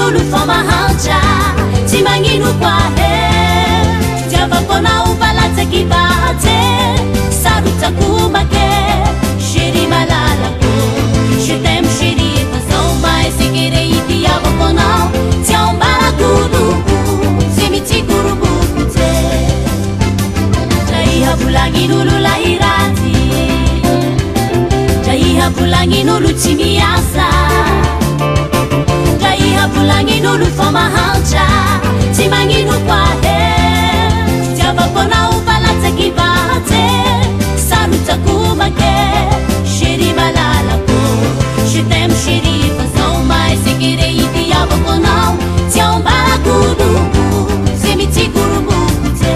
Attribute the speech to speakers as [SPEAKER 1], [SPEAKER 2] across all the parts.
[SPEAKER 1] magnino lufamahancha tsy magnino kwa he tiavakona upalatsaky bahatse sarotsako make chéri malalako je t'aime chéri fazao mai sekere itiavakonao tsy ambarakodo ze mitsikoroboky tse jaiha volangin'olo lahiraty jaiha volangin'olo tsy miasa jaiha volangin'olo famahantra tsy magnino kwa he tiavakonao palatsaky bahatse sarotsako make chéri malalako je t'aime chéri fazao mai sekere itiavakonao tsy ambarakodo ze mitsikoroboky tse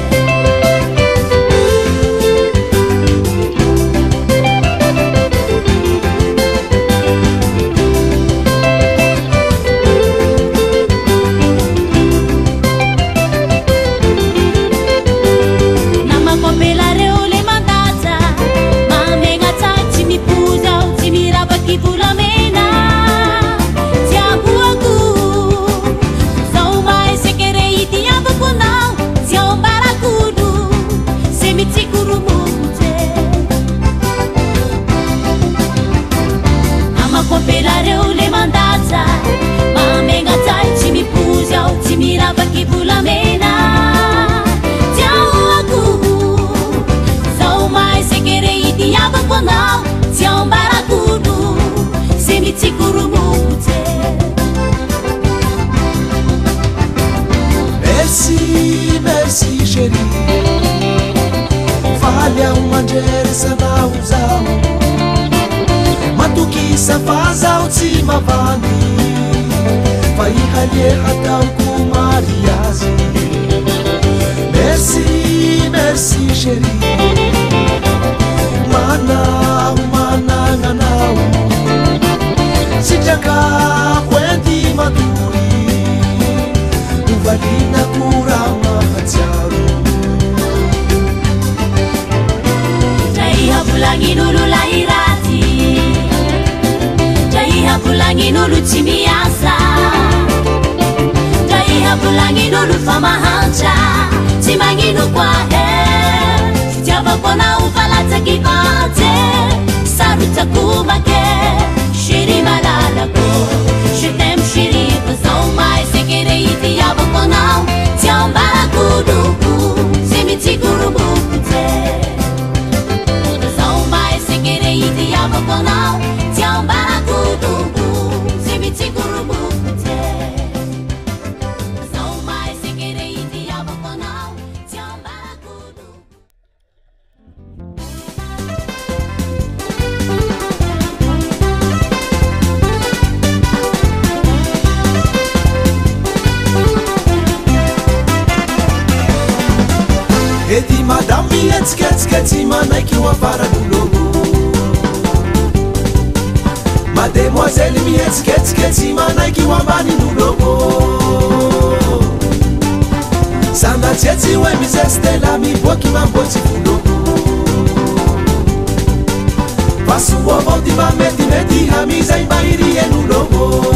[SPEAKER 2] Merci chéri, falha manjera nauzao, matukisa fazao tsy mavany, vai halie hatao kumariazy. Merci chéri, mananao, sitraka kwendi maturi, uvalina kurama hatsiaro.
[SPEAKER 1] Jaiha volangin'olo lahiraty, jaiha volangin'olo tsy miasa, jaiha volangin'olo famahantra tsy magnino kwa he tiavakonao palatsaky bahatse sarotsako make chéri malalako je t'aime chéri fazao mai sekere itiavakonao tsy ambarakodo ze mitsikoroboky tse fazao mai sekere itiavakonao tsy ambarakodo ze mitsikoroboky tse fazao mai sekere itiavakonao tsy ambarakodo.
[SPEAKER 2] Edy madame mihetsiketsika tsy manaiky ho afaran'ologo, mademoiselle mihetsiketsika tsy manaiky ho ambanin'ologo, sandatsetsy hoe mizestela miboaky mamboatsy vologo, fa soa avao ty mba metimety hamizay mba irien'ologo.